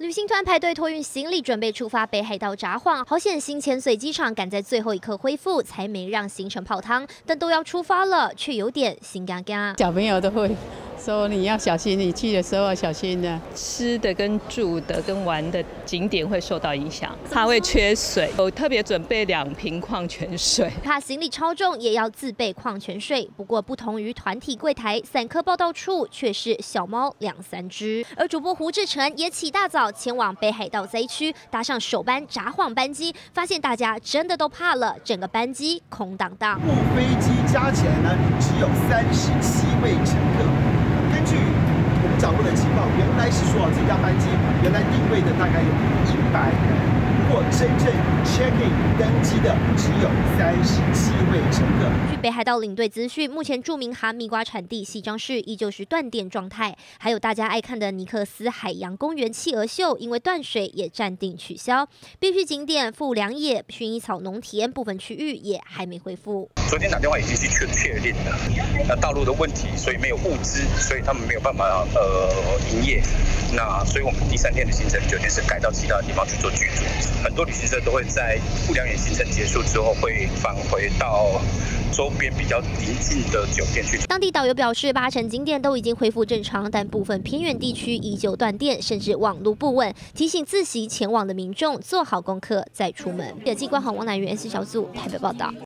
旅行团排队托运行李，准备出发北海道札幌。好险，新千岁机场赶在最后一刻恢复，才没让行程泡汤。但都要出发了，却有点心肝肝。 小朋友都会说你要小心，你去的时候要小心的。 吃的、跟住的、跟玩的景点会受到影响，怕会缺水。我特别准备2瓶矿泉水。 怕行李超重，也要自备矿泉水。不过不同于团体柜台，散客报到处却是小猫2、3只。而主播胡志成也起大早前往北海道灾区，搭上首班札幌班机，发现大家真的都怕了，整个班机空荡荡。 部飞机加起来呢，只有37位乘客。根据我们掌握的情报，原来是说这架班机原来定位的大概有100人。 不过真正 check-in 登机的只有37位乘客。 据北海道领队资讯，目前著名哈密瓜产地西张市依旧是断电状态，还有大家爱看的尼克斯海洋公园企鹅秀，因为断水也暂定取消。必须景点富良野、薰衣草农田部分区域也还没恢复。 昨天打电话已经是确认了，那道路的问题，所以没有物资，所以他们没有办法营业。那所以我们第3天的行程酒店是改到其他地方去做居住。 很多旅行社都会在富良野行程结束之后，会返回到周边比较邻近的酒店去。 当地导游表示，8成景点都已经恢复正常，但部分偏远地区依旧断电，甚至网路不稳，提醒自行前往的民众做好功课再出门。记者关宏、王乃元 S 小组台北报道。